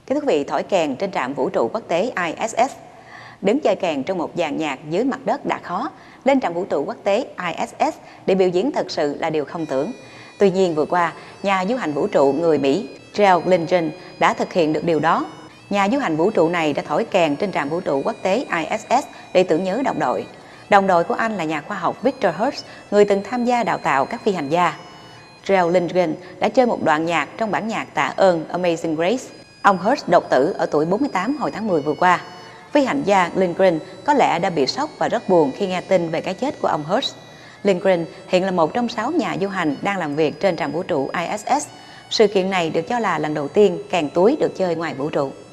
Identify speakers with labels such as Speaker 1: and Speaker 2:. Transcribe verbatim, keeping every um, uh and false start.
Speaker 1: Kính thưa quý vị, thổi kèn trên trạm vũ trụ quốc tế I S S. Đứng chơi kèn trong một dàn nhạc dưới mặt đất đã khó, lên trạm vũ trụ quốc tế I S S để biểu diễn thật sự là điều không tưởng. Tuy nhiên vừa qua, nhà du hành vũ trụ người Mỹ Jel Lindgren đã thực hiện được điều đó. Nhà du hành vũ trụ này đã thổi kèn trên trạm vũ trụ quốc tế I S S để tưởng nhớ đồng đội. Đồng đội của anh là nhà khoa học Victor Hurst, người từng tham gia đào tạo các phi hành gia. Jel Lindgren đã chơi một đoạn nhạc trong bản nhạc tạ ơn Amazing Grace. Ông Hurst đột tử ở tuổi bốn mươi tám hồi tháng mười vừa qua. Phi hành gia Lindgren có lẽ đã bị sốc và rất buồn khi nghe tin về cái chết của ông Hurst. Lindgren hiện là một trong sáu nhà du hành đang làm việc trên trạm vũ trụ I S S. Sự kiện này được cho là lần đầu tiên kèn túi được chơi ngoài vũ trụ.